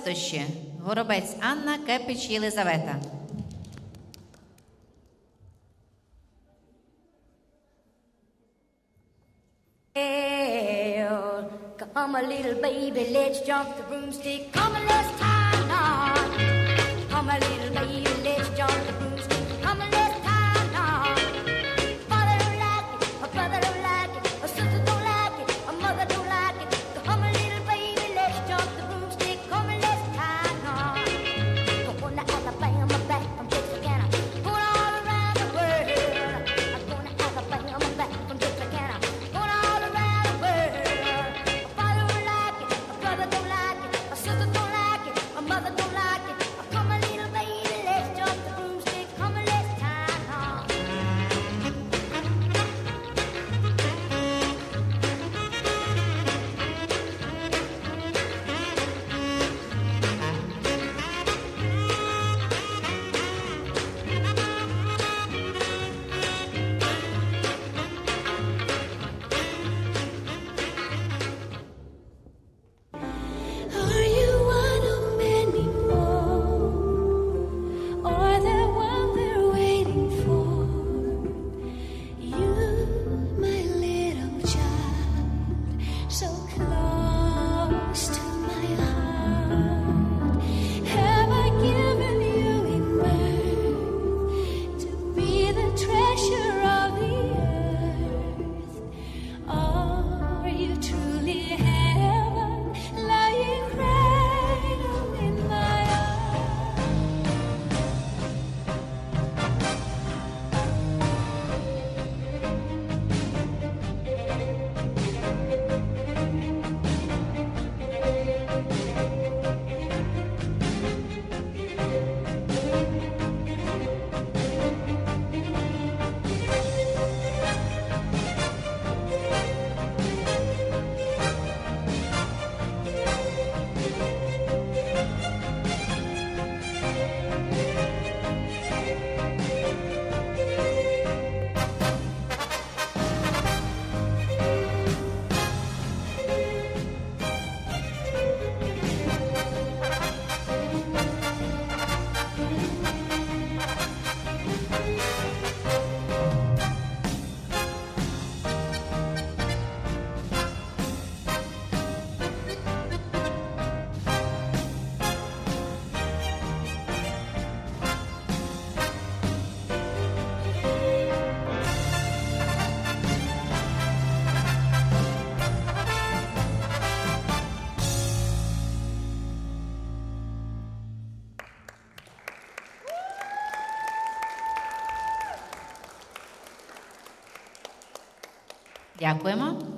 Листощі. Горобець Анна, Кепич Єлизавета. Come a little baby, let's jump the broomstick. Come a let's tie a knot. Come a little baby, let's jump the broomstick. Come a let's tie a knot. Father don't like it, a brother don't like it, a sister don't like it, a mother don't like it. So come a little baby, let's jump the broomstick. Come a let's tie a knot. Going to Alabama, back from Texarkana, going all around the world. I'm going to Alabama, back from Texarkana, going all around the world. Mother don't like it. Come a little baby, let's jump the broomstick. Come a let's tie a knot. Are you one of many more, or the one they're waiting for? You, my little child, so close to my heart. Have I given you in birth to be the treasure of the earth? Are you truly heaven, lying cradled in my arms? Дякуємо.